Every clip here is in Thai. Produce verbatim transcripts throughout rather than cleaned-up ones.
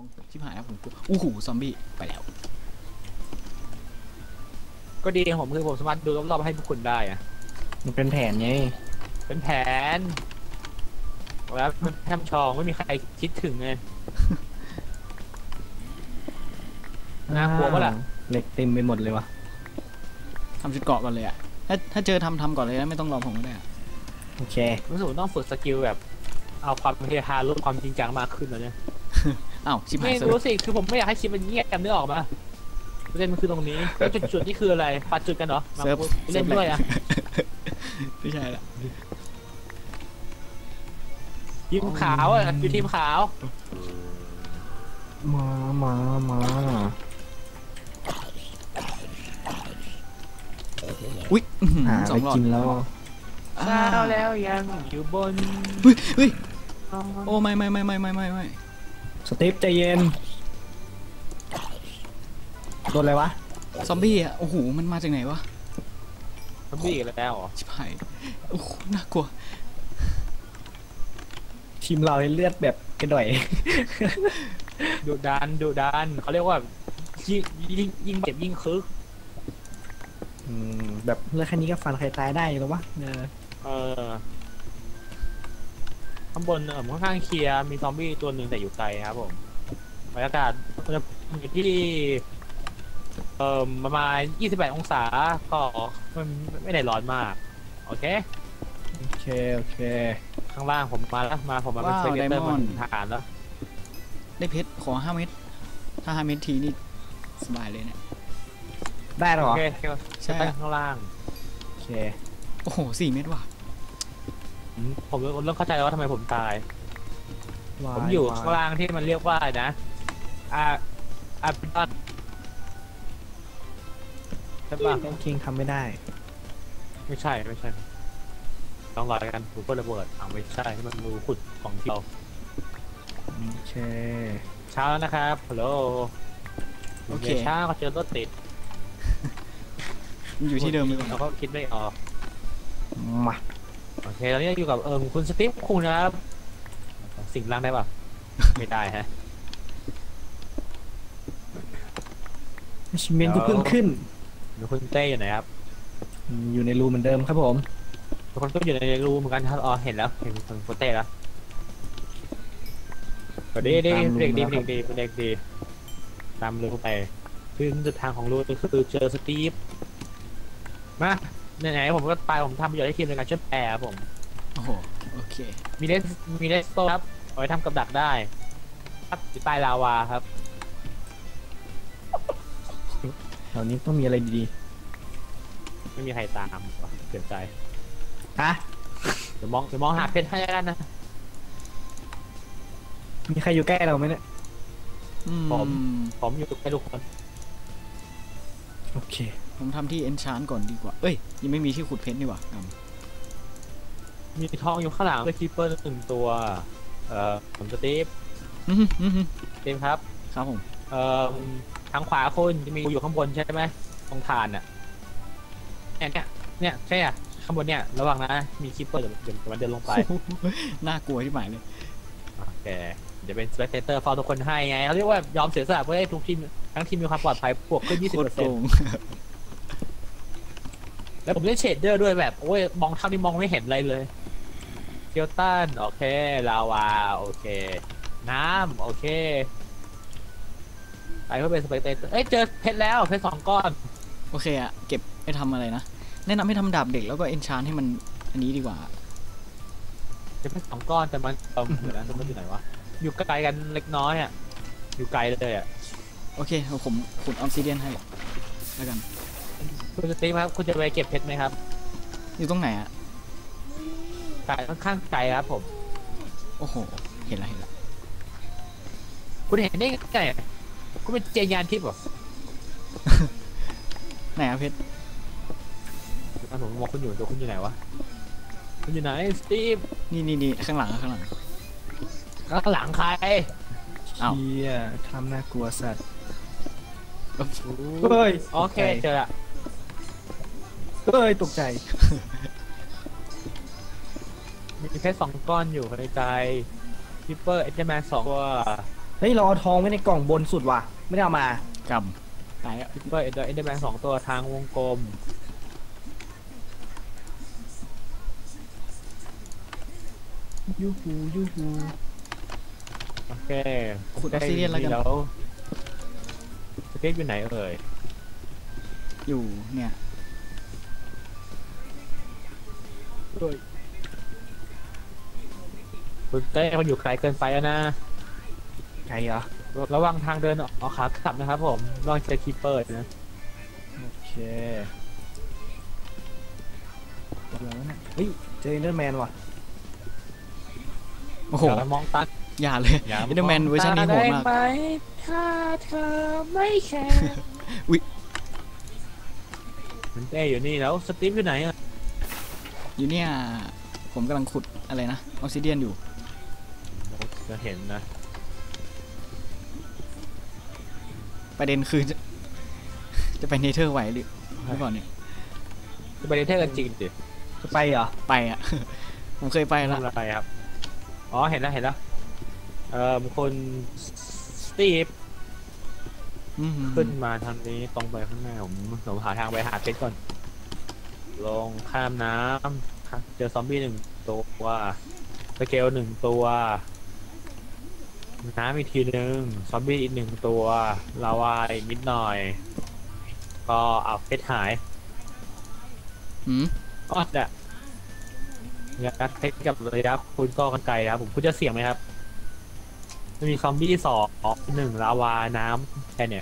ชิบหายแล้วผมกลัวอู้หูซอมบี้ไปแล้วก็ดีผมคือผมสามารถดูรอบๆให้พวกคุณได้อะมันเป็นแผนไงเป็นแผนแล้วมันแทมชองไม่มีใครคิดถึงไงน่ากลัวปะล่ะเหล็กเต็มไปหมดเลยวะทำชุดเกาะก่อนเลยอะถ้าถ้าเจอทำทำก่อนเลยนะไม่ต้องรอผมก็ได้อะโอเครู้สึกต้องฝึกสกิลแบบเอาความเฮฮาลดความจริงจังมากขึ้นแล้วเนี่ยอ้าวชิบหายไม่รู้สิคือผมไม่อยากให้คลิปมันเงียบกันเนื้อออกมาประเด็นมันคือตรงนี้แล้วจุดจุดนี่คืออะไรปัดจุดกันเหรอมาเล่นด้วยอะไม่ใช่ละทีมขาวอ่ะอยู่ทีมขาวมามามาอุ้ยสองหลอดกินแล้วเช้าแล้วยังอยู่บนเฮ้ยเฮ้ยโอ้ไม่ไม่ไม่ไม่ไม่ไม่ไม่สตีฟใจเย็นโดนอะไรวะซอมบี้อ่ะโอ้โหมันมาจากไหนวะซอมบี้แล้วเหรอชิบหายโอ้โหน่ากลัวทีมเราเลือดแบบกระด่อยดุดันดุดันเขาเรียกว่ายิ่งยิ่งยิ่งเจ็บยิ่งคึกแบบเลือดแค่นี้ก็ฟันใครตายได้หรอวะเออข้างบนเออค่อนข้างเคลียร์มีซอมบี้ตัวหนึ่งแต่อยู่ไกลครับผมบรรยากาศจะอยู่ที่เอ่อประมาณยี่สิบแปดองศาก็มันไม่ได้ร้อนมากโอเคโอเคโอเคข้างล่างผมมาแล้วมาผมมาเป็นเซอร์เตอร์มันฐานแล้วได้เพชรขอห้าเม็ดถ้าห้าเม็ดทีนี่สบายเลยเนี่ยได้หรอโอเคใช่ข้างล่างโอเคโอ้โหสี่เม็ดว่ะผมเริ่มเข้าใจแล้วว่าทำไมผมตายผมอยู่ข้างล่างที่มันเรียกว่านะอ่าอ่าปัดใช่ป่ะคิงทำไม่ได้ไม่ใช่ไม่ใช่ต้องรอกันถูกระเบิดอ่าไม่ใช่ที่มันรูขุดของที่เราโอเคเช้าแล้วนะครับฮัลโหลโอเคเช้าก็เจอรถติดอยู่ที่เดิมเลยเราก็คิดไม่ออกมาโอเคตอนนี้อยู่กับเอิมคุณสตีฟคุงนะครับสิ่งล่างได้ป่ะไม่ได้ฮะชิมเมนก็เพิ่มขึ้นเดี๋ยวคุณเต้อยู่ไหนครับอยู่ในรูเหมือนเดิมครับผมทุกคนก็อยู่ในรูเหมือนกันครับอ๋อเห็นแล้วเห็นคุณเต้แล้วก็ดีดีเด็กดีเด็กดีเด็กดีตามรูไปคือจุดทางของรูคือเจอสตีฟมาไหนๆผมก็ไปผมทำประโยชน์ให้ทีมในการช่วยแปรครับผมโอ้โหโอเคมีเลสมีเลสโตครับเอาไว้ทำกับดักได้ครับอยู่ใต้ลาวาครับแถวนี้ต้องมีอะไรดีๆไม่มีใครตามว่ะเสียใจฮะเดี๋ยวมองเดี๋ยวมองหาเพชรให้กันนะมีใครอยู่ใกล้เราไหมเนี่ยผมผมอยู่ใกล้ทุกคนโอเคผมทำที่เอนชานก่อนดีกว่าเอ้ยยังไม่มีที่ขุดเพชรนี่หว่ามีทองอยู่ข้างหลังด้วยคีเปอร์หนึ่งตัวเอ่อผมสตีฟสตีฟครับครับผมเอ่อทางขวาคุณจะมีอยู่ข้างบนใช่ไหมตรงฐานอ่ะเนี่ยเนี่ยใช่อ่ะข้างบนเนี่ยระวังนะมีคีเปอร์เดี๋ยวเดี๋ยวมันเดินลงไปน่ากลัวที่หมายเลยโอเคเดี๋ยวเป็นสเปกเตอร์ฟอลทุกคนให้ไงเขาเรียกว่ายอมเสียสละเพื่อให้ทุกทีมทั้งทีมมีความปลอดภัยบวกขึ้น ยี่สิบเปอร์เซ็นต์ แล้วผมเล่นเชดเดอร์ด้วยแบบโอ้ยมองเท่านี้มองไม่เห็นอะไรเลยเคียวตันโอเคลาวาโอเคน้ำโอเคไปเพื่อเป็นสเปกเตอร์เอ้ยเจอเพชรแล้วเพชรสองก้อนโอเคอะเก็บไปทำอะไรนะแนะนำให้ทำดาบเด็กแล้วก็เอนชานให้มันอันนี้ดีกว่าจะเป็นสองก้อนแต่มันเออเหมือนนั้นมันอยู่ไหนวะอยู่ไกลกันเล็กน้อยอ่ะอยู่ไกลเลยอ่ะโอเคผมขุดออมซิเดียนให้แล้วกันคุณสตีฟครับคุณจะไปเก็บเพชรไหมครับอยู่ตรงไหนอ่ะไกลค่อนข้างไกลครับผมโอ้โหเห็นแล้วเห็นแล้วคุณเห็นได้ไงคุณเป็นเจยานทิพย์เหรอไหนอะเพชรผมมองคุณอยู่ตัวคุณอยู่ไหนวะคุณอยู่ไหนสตีฟนี่นี่นี่ข้างหลังข้างหลังข้างหลังใครเชี่ยทำน่ากลัวสัตว์เฮ้ยโอเคเจอละเฮ้ยตกใจมีแค่สองก้อนอยู่ในใจคิปเปอร์เอเจแมนสองตัวเฮ้ฮ้ยเราเอาทองไว้ในกล่องบนสุดว่ะไม่ได้เอามากำตายแล้วคิปเปอร์เอ็นเดอร์เอ็นเดอร์แมนสองตัวทางวงกลมยูฮูยูฮูโอเคขุดออสซิเดียนแล้วกันแล้วสเก็ตอยู่ไหนเอ่ยอยู่เนี่ยคุณเต้เขาอยู่ไกลเกินไปแล้วนะใช่เหรอระวังทางเดินออกขากลับนะครับผมระวังเจอคีเปอร์นะโอเคเดี๋ยวนะเฮ้ยเจอเอนเดอร์แมนว่ะโอ้โหอย่ามองตาอย่าเลยเอ็นเดอร์แมนเวอร์ชันนี้โหดมากได้ไหมถ้าเธอไม่แคร์อุ๊ยคุณเต้อยู่นี่แล้วสตีฟอยู่ไหนอะอยู่เนี่ยผมกำลังขุดอะไรนะออสซิเดียนอยู่จะเห็นนะประเด็นคือจะจะไปเนเธอร์ไหวหรือหรือเปล่าเนี่ยจะไปเดทเทอร์กันจริงดิจะไปเหรอไปอ่ะ ผมเคยไปแล้วทำอะไรครับอ๋อเห็นแล้วเห็นแล้วเอ่อคุณสตีฟอืมขึ้นมาทางนี้ตรงไปข้างหน้าผมผมหาทางไปหาเพชรก่อนลงข้ามน้ำเจอซอมบี้หนึ่งตัวสเกลหนึ่งตัวน้ำอีกทีหนึ่งซอมบี้อีกหนึ่งตัวลาวาอีกนิดหน่อย ก็เอาเพชรหายหืมอ๋อเนี่ยยัดเพชรกับระยะคุณก็กันไกลครับผมคุณจะเสี่ยงไหมครับจะมีซอมบี้สองหนึ่งลาวาน้ำแค่เนี่ย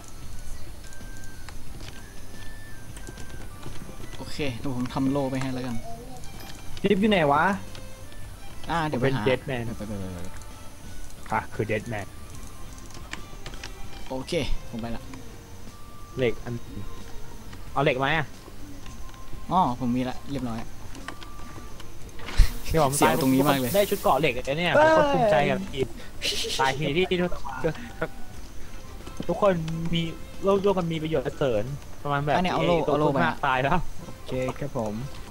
โอเคเดี๋ยวผมทำโลไปให้แล้วกันทิปอยู่ไหนวะอ่าเดี๋ยวไปเป็นหาเจ็ตแมนเดี๋ยวไปไปไปไปค่ะคือเดดแมนโอเค ผมไปละเหล็กอันเอาเหล็กไหมอ่ะอ๋อผมมีละเรียบร้อยที่ผมเสียวตรงนี้มากเลยได้ชุดเกราะเหล็กเลยเนี่ยผมก็ภูมิใจกับทีมตายทีที่ทุกทุกคนมีโลกโลกกันมีประโยชน์เสริญประมาณแบบอันนี้เอาโล่ตัวเอาโล่คุณไปมากตายแล้วโอเคครับผม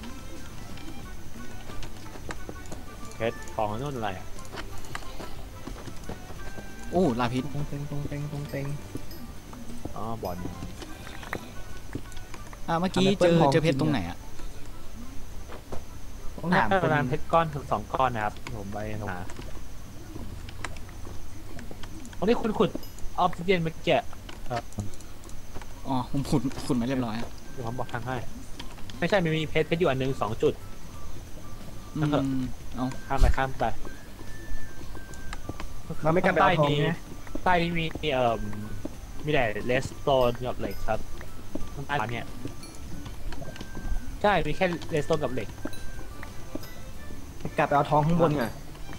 เพชรของนู่นอะไรอ่ะโอ้ลาพิษตรงเต็งตรงเต็งตรงเต็งอ๋อบอลอ่าเมื่อกี้เจอเจอเพชรตรงไหนอ่ะต้องน่าถามจะคประมาณนเพชรก้อนถึงสองก้อนนะครับผมไปหาวันนี้คุณขุดออฟซิเดียนมาแกะอ๋อผมขุดขุดมาเรียบร้อยอะเดี๋ยวผมบอกทางให้ไม่ใช่มันมีเพชรเพชรอยู่อันหนึ่งสองจุดอืแล้วก็มเอาข้ามไปข้ามไปเราไม่กลับไปเอาทองนะใต้นี้มีเอ่อมีแต่เลสโตนกับเหล็กครับข้างใต้เนี่ยใช่มีแค่เลสโตนกับเหล็กกลับไปเอาทองข้างบนอ่ะ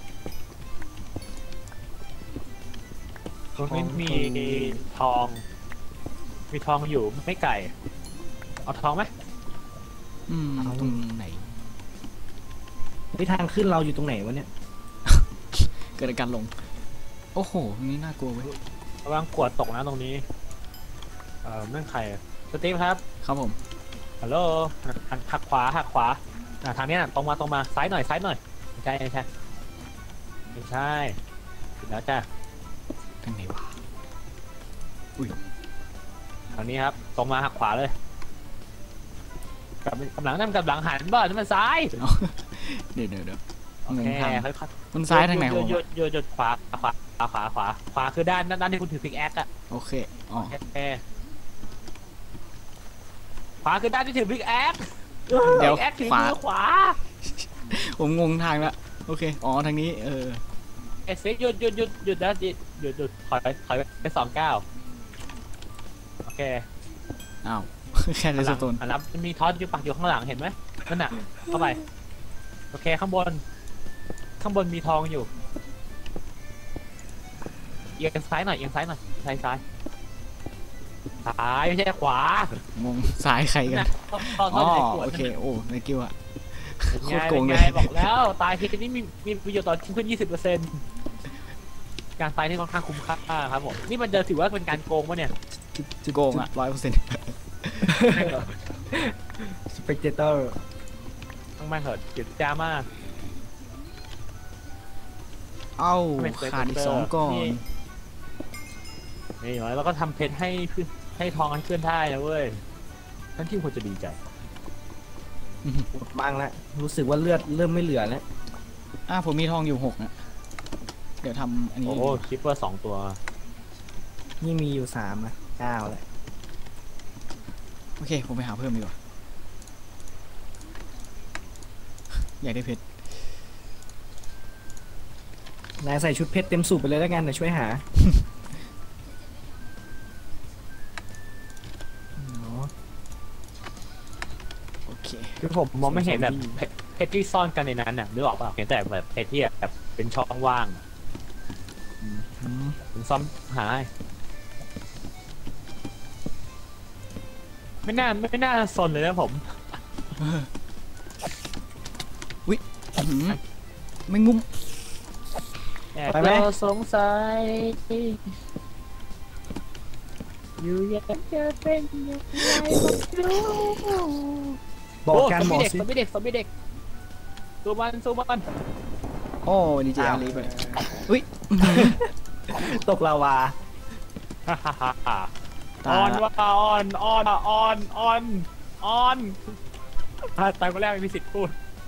ตรงนี้มีทอง มีทองอยู่ไม่ไกลเอาทองไหมอืมตรงไหนนี่ทางขึ้นเราอยู่ตรงไหนวะเนี่ยเกิดอาการลง โอ้โหตรงนี้น่ากลัวเว้ยระวังขวดตกนะตรงนี้เอ่อนั่นใครอะสตีฟครับครับผมฮัลโหลหักหักขวาหักขวาอ่ะทางเนี้ยตรงมาตรงมาซ้ายหน่อยซ้ายหน่อยไม่ใช่ไม่ใช่ไม่ใช่ผิดแล้วจ้ะทางไหนวะทางนี้ครับตรงมาหักขวาเลยกลับกำลังนั่นกำลังหันบ้านนั่นมันซ้ายเอาเดี๋ยวเดี๋ยวเดี๋ยวโอเคงงทางค่อยๆมันซ้ายทางไหนหผยุมดหยุอะดหยุดหยุดขวาขวาขวาขวาขวาขวาคือด้านด้านที่คุณถือพิกแอคอะโอเคอ๋อโอเคขวาคือด้านที่ถือพิกแอคเดี๋ยวพิกแอคถือขวามือขวาผมงงทางละโอเคอ๋อทางนี้เออเอสเฟหยุดหยุดหยุดหยุดนะหยุดหยุดหยุดถอยถอยไปสองเก้าโอเคอ้าว แค่เลสโตนหันหลังมันมีทอสอยู่ปักอยู่ข้างหลังเห็นไหมนั่นน่ะเข้าไปโอเคข้างบน ข้างบนมีทองอยู่เอียงซ้ายหน่อยเอียงซ้ายหน่อยซ้ายซ้ายซ้ายไม่ใช่ขวางงซ้ายใครกันนะทอดทอดทอ๋ออดในขวดโอเคโอ้ในกิวอะเป็นโคไงตรโกเป็งนเลไงยบอกแล้วตายทีนี้มีมีประโยชน์ต่อชีวิตขึ้นยี่สิบเปอร์เซ็นต์การตายที่ค่อนข้างคุ้มค่าครับผมนี่มันจะถือว่าเป็นการโกงปะเนี่ยโกงอะร้อยเปอร์เซ็นต์สเปกเตอร์ต้องไม่เถิดเจ็บจ้ามากเอ้าไม่เป็นขาดอีกเซอร์สองก่อนนี่นี่อย่างน้อยเราก็ทำเพชรให้เพื่อนให้ทองให้เพื่อนได้นะเว้ยท่านที่ควรจะดีใจหมดบ้างแล้วรู้สึกว่าเลือดเริ่มไม่เหลือแล้วอ่าผมมีทองอยู่หกนะเดี๋ยวทำอันนี้โอ้โหคิปเปอร์สองตัวนี่มีอยู่สามอะเก้าแล้วโอเคผมไปหาเพิ่มดีกว่าอยากได้เพชรนายใส่ชุดเพชรเต็มสูบไปเลยแล้วกันเดี๋ยวช่วยหาอ๋อโอเคคือผมมองไม่เห็นแบบเพชรเพชรที่ซ่อนกันในนั้นน่ะนึกออกป่ะเห็นแต่แบบเพชรที่แบบเป็นช่องว่างอะอืมเป็นซ่อมหาไม่น่าไม่น่าสนเลยนะผมอื้อหือไม่งุ้มแต่ก็สงสัยอยู่ยังจะเป็นยังไงไม่รู้บอกกันหมอเด็กสิสมิเด็กสมิเด็กสู้มันสู้มันโอ้ดีเจอาลีไปอุ้ยอื้อหือตกลาวาฮ่าฮ่าฮ่าฮ่าตาออนว่าออนออนออนออนออนอ่ะตายคนแรกไม่มีสิทธิ์พูด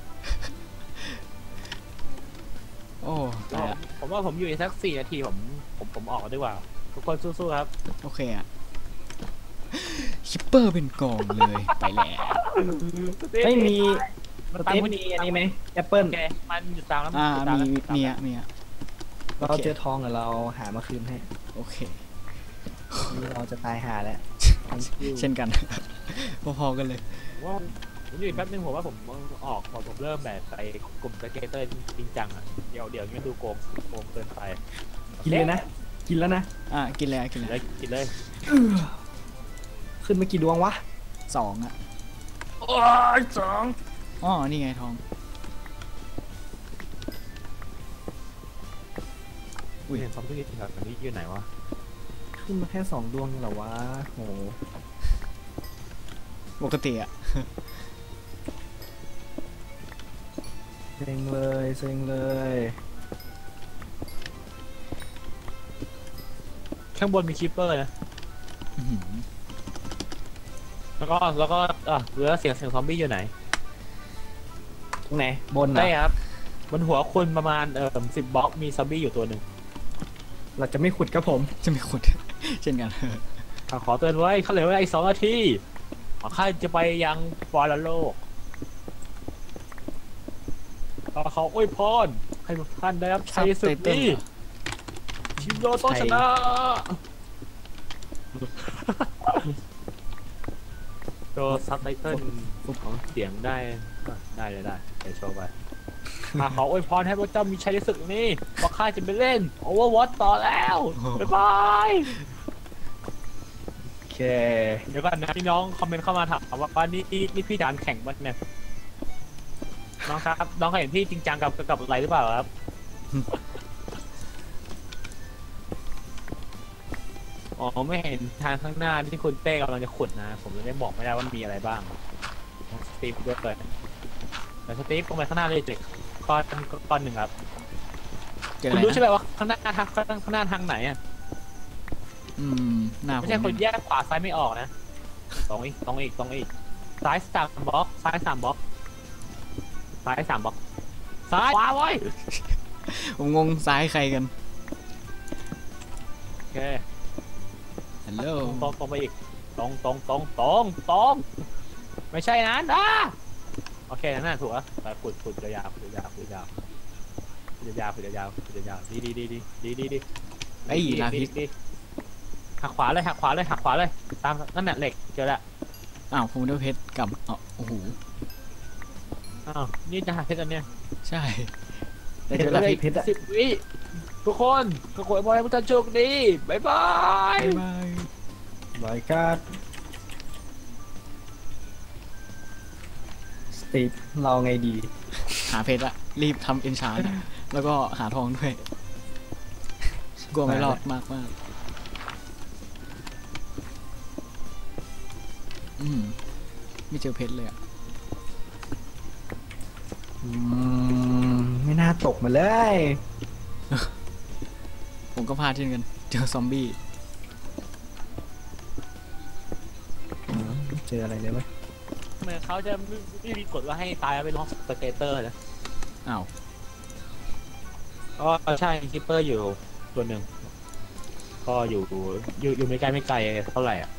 โอ้ตายละผมว่าผมอยู่อีกสักสี่นาทีผมผมผมออกดีกว่า ทุกคนสู้ๆครับโอเคอะคิปเปอร์เป็นกองเลยไปแล้วไม่มีมันสตามเต็ปผู้มีดีอันนี้ไหมแอปเปิลโอเคมันอยู่ตามแล้วอ่าอยู่ตามมีแล้วมีอะมีอะเราเจอทองเดี๋ยวเราหามาคืนให้โอเคนี่เราจะตายหาแล้วเช่นกัน พอๆกันเลยผมว่าผมอยู่อีกแป๊บนึงผมว่าผมออกพอผมเริ่มแบบไปกลุ่มสเกตเตอร์จริงจังอ่ะเดี๋ยวเดี๋ยวนี้มันดูโกงโกงเกินไปกินเลยนะ กินแล้วนะอ่ะกินเลยอะกินกินเลเลย ยกินเลยขึ้นมากี่ดวงวะสองอะโอ้ยสองอ๋อนี่ไงทองอุ้ยเห็นซอมบี้ที่แบบนี้อยู่ไหนวะขึ้นมาแค่สองดวงเหรอวะโหปกติอะเซ็งเลยเซ็งเลยข้างบนมีคิปเปอร์นะอื้อหือแล้วก็แล้วก็อ่ะเหลือเสียงเสียงซอมบี้อยู่ไหนตรงไหนบนเหรได้อครับบนหัวคุณประมาณเอ่อสิบบล็อกมีซอมบี้อยู่ตัวหนึ่งเราจะไม่ขุดครับผมจะไม่ขุด เช่นกันข้าขอเตือนไว้เขาเหลือเวลาอีกสองนาทีข้าจะไปยังฟอร์โลกข้าขออวยพรให้ทุกท่านได้รับชัยสุดนี้ชิมโรต้องชนะโชว์ซับไตเติ้ลของเสียงได้ได้เลยได้เดี๋ยวโชว์ไปข้าขออวยพรให้พระเจ้ามีชัยในศึกนี้เพราะข้าจะไปเล่นโอเวอร์วอตต่อแล้วบ๊ายบายโอเคเดี๋ยวก่อนนะพี่น้องคอมเมนต์เข้ามาถามว่าว่านี่นี่นี่พี่ดานแข่งมันเนี่ยน้องครับน้องเคยเห็นพี่จริงจังกับกับอะไรหรือเปล่าครับ อ๋อไม่เห็นทางข้างหน้าที่คุณเต้กำลังจะขุดนะ ผมเลยไม่บอกไม่ได้ว่ามีอะไรบ้างสตีฟด้วยเลยแต่สตีฟลงไปข้างหน้าเลยเจ็กก้อนก้อนหนึ่งครับเจออะคุณไรรู้ใช่นะไหมว่าข้างหน้าทางข้างหน้าทางไหนอ่ะอืมหน้าผมไม่ใช่คนแยกขวาซ้ายไม่ออกนะตรงอีกตรงอีกตรงอีกซ้ายสามบล็อกซ้ายสามบล็อกซ้ายสามบล็อกซ้ายขวาไว้ผมงงซ้ายใครกันโอเคฮัลโหลตรงตรงไปอีกตรงตรงตรงตรงตรงไม่ใช่นั้นอ่ะโอเคนั่นน่ะถูกแล้วไปขุดขุดยาวๆขุดยาวๆขุดยาวๆขุดยาวๆขุดยาวๆขุดยาวๆดีดีดีดีดีดีดีไอ้ลาพิษดีหักขวาเลยหักขวาเลยหักขวาเลยตามนั่นแหละเหล็กเจอแล้วอ้าวผมได้เพชรกับอ๋อโอ้โหอ้าวนี่จะหาเพชรอันเนี้ยใช่แต่เจอลาพิษเพชรอะสิบวิทุกคนขอขอให้พวกท่านโชคดีบายบายบ๊ายบายบอยการ์ดสตีฟเราไงดีหาเพชรละรีบทำเอนชานแล้วก็หาทองด้วยกลัวไม่รอดมากมากอืมไม่เจอเพชรเลยอะอืมไม่น่าตกมาเลยผมก็พลาดเช่นกัน เจอซอมบี้เจออะไรเลยไหมเหมือนเขาจะไม่ไม่มีกฎว่าให้ตายแล้วเป็นห้องสเกตเตอร์นะอ้าวอ๋อใช่คิปเปอร์อยู่ตัวหนึ่งก็อยู่อยู่อยู่ไม่ไกลไม่ไกลเท่าไหร่อ่ะ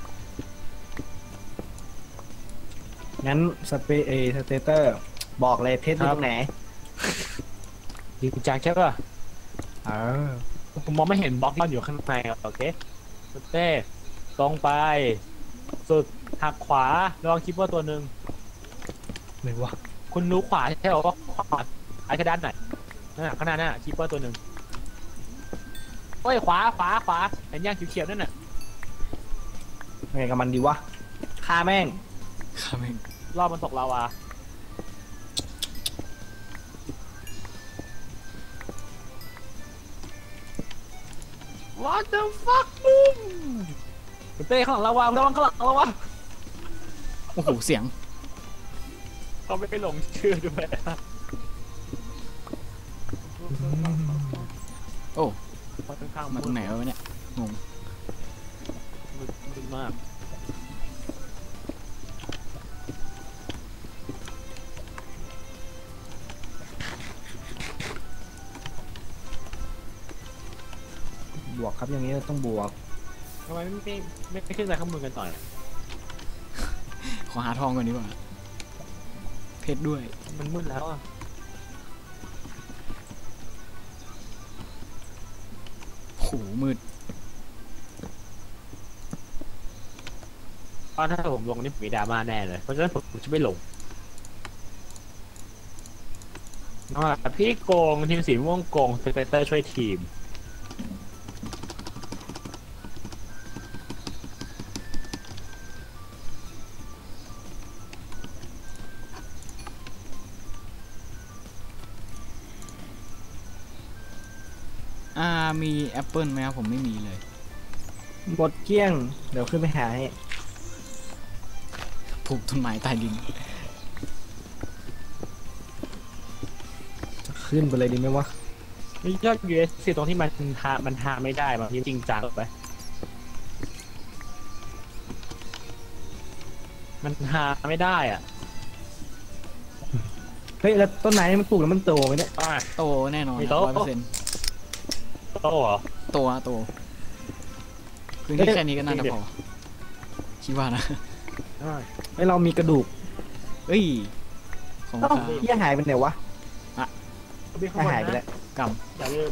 งั้นสเปเอสเตเตอร์บอกเลยเพชรอยู่ตรงไหนดีจังใช่ป่ะเออผมมองไม่เห็นบล็อกมันอยู่ข้างในอะโอเคเต้ตรงไป สุดหักขวาระวังคิปเปอร์ตัวหนึ่งไหนวะคุณรู้ขวาใช่ไหมว่าขวาไอ้กระดานไหนนั่นน่ะข้างหน้านั่นน่ะคิปเปอร์ตัวหนึ่งโอ้ยขวาขวาขวาเห็นย่างเขียวๆนั่นน่ะไงกับมันดีวะฆ่าแม่งข้าแม่งรอบมันตกลาวา What the fuck บุ้มคุณเต้ข้างหลังลาวาระวังข้างหลังลาวาโอ้โหเสียงเขาไม่ไปหลงชื่อด้วยโอ้ค่อนข้างมาตรงไหนวะเนี่ยงงมืดมากบวกครับอย่างนี้ต้องบวกทำไมไม่ไม่ไม่ไม่ขึ้นไปข้างบนกันหน่อยขอหาทองก่อนดีกว่าเพชรด้วยมันมืดแล้วอ่ะโอ้โหมืดเพราะถ้าผมลงนี่ผมมีดราม่าแน่เลยเพราะฉะนั้นผมจะไม่ลงอ่าพี่โกงทีมสีม่วงโกงสเปเตอร์ช่วยทีมอ่ามีแอปเปิลไหมครับผมไม่มีเลยหมดเกลี้ยง เดี๋ยวขึ้นไปหาให้ปลูกต้นไม้ใต้ดินจะขึ้นไปเลยดีไหมวะนี่ยอด ยู เอส ซี ตรงที่มันหามันหาไม่ได้บางทีจริงจังไปมันหาไม่ได้อ่ะเฮ้ยแล้วต้นไม้นี่มันปลูกแล้วมันโตไหมเนี่ยอ่าโตแน่นอนมีโตร้อยเปอร์เซ็นต์โตเหรอโตอะโตพื้นที่แค่นี้ก็น่าจะพอคิดว่านะอ่าเฮ้ยเรามีกระดูกเอ้ย ของเอ้าข้าเหี้ยหายไปไหนวะพี่ข้างบนหายไปนะแล้วกรรมอย่าลืม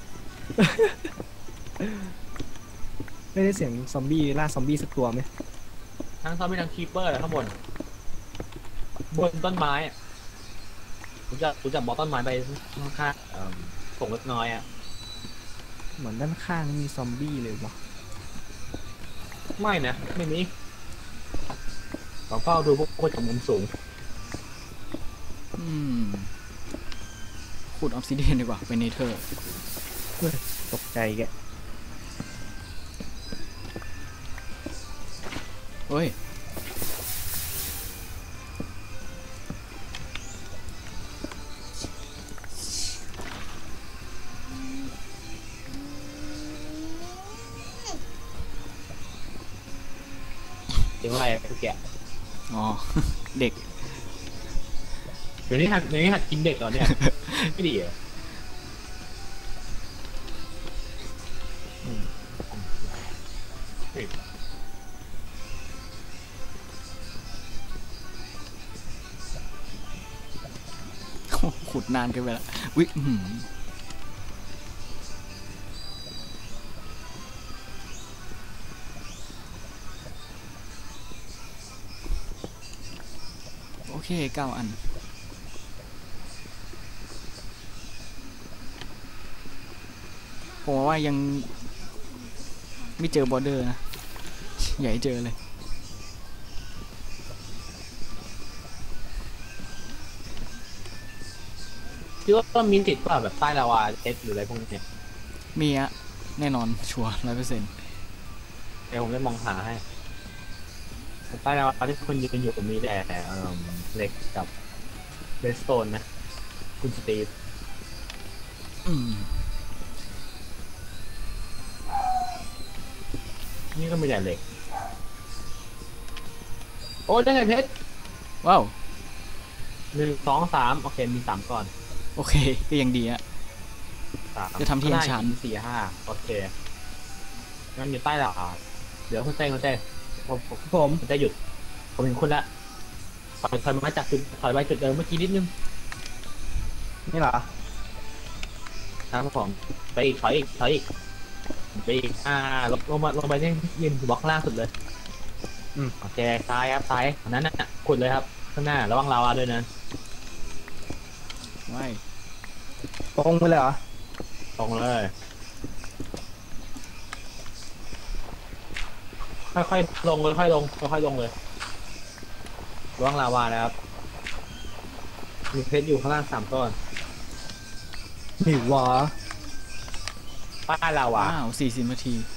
ไม่ได้เสียงซอมบี้ล่าซอมบี้สักตัวไหมทั้งซอมบี้ทั้งคีเปอร์เลยข้างบน บนต้นไม้อะรู้จักรู้จักบอกต้นไม้ไปข้างๆเอิ่มผงเล็กน้อยอ่ะเหมือนด้านข้างนี่มีซอมบี้เลยวะไม่นะ ไม่มีลองเฝ้าดูพวกคนจากมุมสูงอืมขุดออฟซิเดียนดีกว่าเป็นเนเธอร์ตกใจแกเฮ้ยเสียงอะไรแกะอ๋อ เด็กเดี๋ยวนี้หัดเดี๋ยวนี้หัดกินเด็กเหรอเนี่ย ไม่ดีเหรออืมเฮ้ยขุดนานเกินไปแล้ววิอื้อหือโอเคเก้าอัน ผมว่ายังไม่เจอบอร์เดอร์นะ อย่าให้เจอเลยคิดว่าต้องมีติดเปล่าแบบใต้ลาวาเอสหรืออะไรพวกนี้มีอะแน่นอนชัวร์ร้อยเปอร์เซ็นต์เดี๋ยวผมจะมองหาให้ใต้ลาวาที่คุณยืนอยู่มีแต่เอ่อเหล็กกับเบสโตนนะ คุณสตีฟอืมนี่ก็มีแต่เหล็กโอ้ได้ไงเพชรว้าวหนึ่งสองสามโอเคมีสามก่อนโอเคก็ยังดีอะสามจะทำที่ข้างห enchant สี่ห้าโอเคงั้นอยู่ใต้หลังเดี๋ยวคุณเต้คุณเต้ผมผมผมคุณเต้หยุด ผมเห็นคุณละถอยถอยมาจากจุดถอยไปจุดเดิมเมื่อกี้นิดนึงนี่เหรอนะครับผมไปอีกถอยอีกถอยอีกไปอีกอ่าลงลงมาลงไปที่ยืนบล็อกล่างสุดเลยอืมโอเคซ้ายครับซ้ายอันนั้นน่ะขุดเลยครับข้างหน้าระวังลาวาด้วยนะไม่ตรงไปเลยเหรอตรงเลยค่อยๆลงเลยค่อยๆลงค่อยๆลงเลยระวังลาวานะครับมีเพชรอยู่ข้างล่างสามก้อนนี่หวะป้ายลาวาว้าวสี่สิบนาที